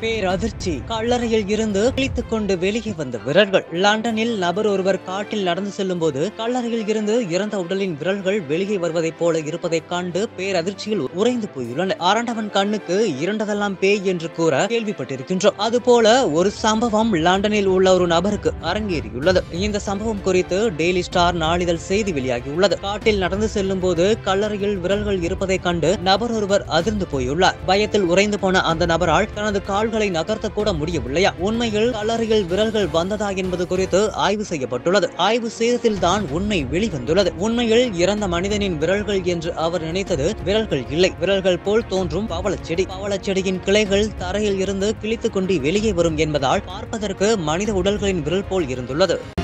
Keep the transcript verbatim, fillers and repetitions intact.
பேரதிர்ச்சி. கல்லறையில் இருந்து கிழித்துக் கொண்டு வெளியே வந்த விரல்கள். லண்டனில் நபர் ஒருவர் காட்டில் நடந்து செல்லும் போது கல்லறையில் இருந்து இறந்த உடலின் விரல்கள் வெளியே வருவதைப் போல இருப்பதைக் கண்டு பேரதிர்ச்சியில் உறைந்து போயுள்ளனர். அரண்டவன் கண்ணுக்கு இரண்டதெல்லாம் பேய் என்று கூற கேள்விப்பட்டிருக்கின்றோம். அதுபோல ஒரு சம்பவம் லண்டனில் உள்ள ஒரு நபருக்கு அரங்கேறியுள்ளது. இந்த சம்பவம் குறித்து டெய்லி ஸ்டார் நாளிதழ் செய்தி வெளியாகியுள்ளது. காட்டில் நடந்து செல்லும் போது கல்லறையில் விரல்கள் இருப்பதைக் கண்டு நபர் ஒருவர் அதிர்ந்து போயுள்ளார். பயத்தில் உறைந்து போன அந்த நபரால் தனது கால்களை நகர்த்த கூட முடியவில்லையா? உண்மையில் கல்லறையில் விரல்கள் வந்ததா என்பது குறித்து ஆய்வு செய்யப்பட்டுள்ளது. ஆய்வு செய்ததில் தான் உண்மை வெளிவந்துள்ளது. உண்மையில் இறந்த மனிதனின் விரல்கள் என்று அவர் நினைத்தது விரல்கள் இல்லை, விரல்கள் போல் தோன்றும் பவளச்செடி. பவளச்செடியின் கிளைகள் தரையில் இருந்து கிழித்துக் கொண்டு வெளியே வரும் என்பதால் பார்ப்பதற்கு மனித உடல்களின் விரல் போல் இருந்துள்ளது.